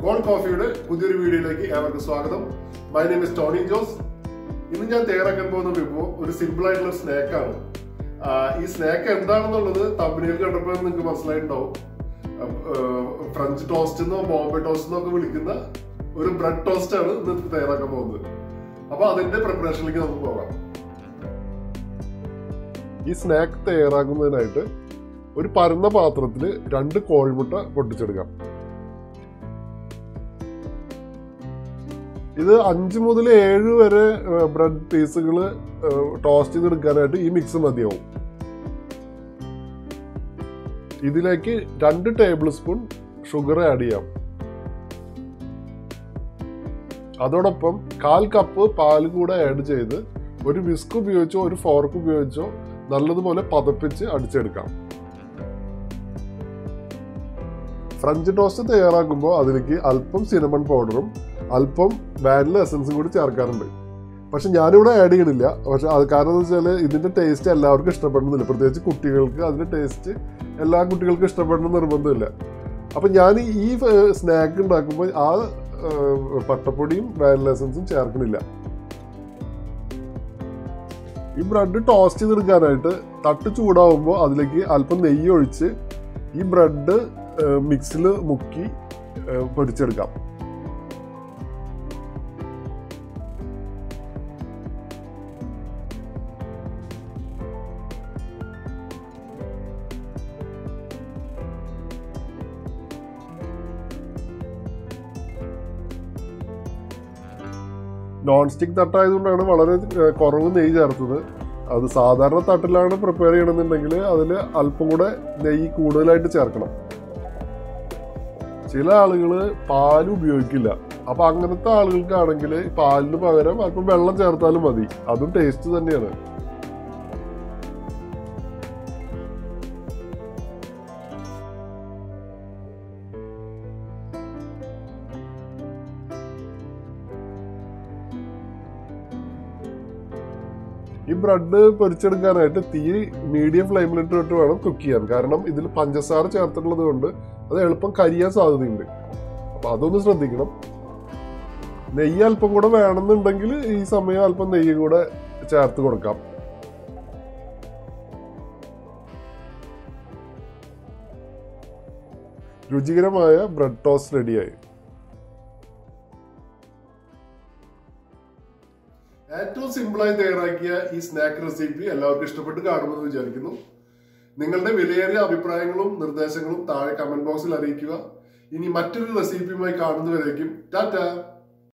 Gold Coffee പുതിയൊരു വീഡിയോയിലേക്ക് ഏവർക്കും സ്വാഗതം. My name is Tony Jose. ഇന്ന് ഞാൻ തയ്യാറാക്കാൻ പോകുന്ന വിഭവം ഒരു സിമ്പിൾ ആയിട്ടുള്ള സ്നാക്ക് ആണ്. ഈ സ്നാക്ക് എന്താണെന്നുള്ളത് തമ്പനിയിൽ കണ്ടപ്പോൾ നിങ്ങൾക്ക് മനസ്സിലായിട്ടുണ്ടാവും. ഫ്രഞ്ച് ടോസ്റ്റ് എന്നോ ബോംബെ ടോസ്റ്റ് എന്നോ ഒക്കെ വിളിക്കുന്ന ഒരു ബ്രെഡ് ടോസ്റ്റ് ആണ് ഇന്ന് തയ്യാറാക്കാൻ പോകുന്നത്. അപ്പൊ അതിന്റെ പ്രിപ്പറേഷനിലേക്ക് നമുക്ക് പോകാം. ഈ സ്നാക്ക് തയ്യാറാക്കുന്നതിനായിട്ട് ഒരു പരന്ന പാത്രത്തിൽ 2 കോഴിമുട്ട പൊട്ടിച്ചെടുക്കാം. ഇത് 5 മുതൽ 7 വരെ ബ്രെഡ് പീസുകൾ ടോസ്റ്റ് ചെയ്തെടുക്കാനായിട്ട് ഈ മിക്സ് മതിയാവും. ഇതിലേക്ക് 2 ടേബിൾ സ്പൂൺ ഷുഗർ ആഡ് ചെയ്യാം. അതോടൊപ്പം 1/4 കപ്പ് പാൽ കൂടെ ആഡ് ചെയ്ത് ഒരു വിസ്ക് ഉപയോഗിച്ചോ ഒരു ഫോർക്ക് ഉപയോഗിച്ചോ നല്ലതുപോലെ പതപ്പിച്ച് അടിച്ചെടുക്കാം. ഫ്രഞ്ച് ടോസ്റ്റ് തയ്യാറാക്കുമ്പോൾ അതിലേക്ക് അല്പം സിനമൺ പൗഡറും അല്പം വാനില എസൻസും കൂടി ചേർക്കാറുണ്ട്. പക്ഷെ ഞാനിവിടെ ആഡ് ചെയ്യണില്ല. പക്ഷെ അത് കാരണം എന്ന് വെച്ചാൽ ഇതിൻ്റെ ടേസ്റ്റ് എല്ലാവർക്കും ഇഷ്ടപ്പെടുന്നില്ല. പ്രത്യേകിച്ച് കുട്ടികൾക്ക് അതിൻ്റെ ടേസ്റ്റ് എല്ലാ കുട്ടികൾക്കും ഇഷ്ടപ്പെടുന്ന നിർബന്ധമില്ല. അപ്പം ഞാൻ ഈ സ്നാക്ക് ഉണ്ടാക്കുമ്പോൾ ആ പട്ടപ്പൊടിയും വാനില എസൻസും ചേർക്കണില്ല. ഈ ബ്രെഡ് ടോസ്റ്റ് ചെയ്തെടുക്കാനായിട്ട് തട്ട് ചൂടാവുമ്പോൾ അതിലേക്ക് അല്പം നെയ്യ് ഒഴിച്ച് ഈ ബ്രെഡ് മിക്സിൽ മുക്കി പൊരിച്ചെടുക്കാം. നോൺ സ്റ്റിക്ക് തട്ടായതുകൊണ്ടാണ് വളരെ കുറവ് നെയ്യ് ചേർത്തത്. അത് സാധാരണ തട്ടിലാണ് പ്രിപ്പയർ ചെയ്യണമെന്നുണ്ടെങ്കിൽ അതിൽ അല്പം കൂടെ നെയ്യ് കൂടുതലായിട്ട് ചേർക്കണം. ചില ആളുകൾ പാൽ ഉപയോഗിക്കില്ല. അപ്പം അങ്ങനത്തെ ആളുകൾക്കാണെങ്കിൽ പാലിന് പകരം അല്പം വെള്ളം ചേർത്താലും മതി. അതും ടേസ്റ്റ് തന്നെയാണ്. ഈ ബ്രെഡ് പൊരിച്ചെടുക്കാനായിട്ട് തീ മീഡിയം ഫ്ലെയിമിലിട്ടിട്ട് വേണം കുക്ക് ചെയ്യാൻ. കാരണം ഇതിൽ പഞ്ചസാര ചേർത്തിട്ടുള്ളത് കൊണ്ട് അത് എളുപ്പം കരിയാൻ സാധ്യതയുണ്ട്. അപ്പം അതൊന്ന് ശ്രദ്ധിക്കണം. നെയ്യ് അല്പം കൂടെ വേണമെന്നുണ്ടെങ്കിൽ ഈ സമയം അല്പം നെയ്യ് കൂടെ ചേർത്ത് കൊടുക്കാം. രുചികരമായ ബ്രെഡ് ടോസ്റ്റ് റെഡിയായി. ഏറ്റവും സിമ്പിളായി തയ്യാറാക്കിയ ഈ സ്നാക്ക് റെസിപ്പി എല്ലാവർക്കും ഇഷ്ടപ്പെട്ട് കാണുമെന്ന് വിചാരിക്കുന്നു. നിങ്ങളുടെ വിലയേറിയ അഭിപ്രായങ്ങളും നിർദ്ദേശങ്ങളും താഴെ കമന്റ് ബോക്സിൽ അറിയിക്കുക. ഇനി മറ്റൊരു റെസിപ്പിയുമായി കാണുന്നവരേക്കും ടാറ്റാ.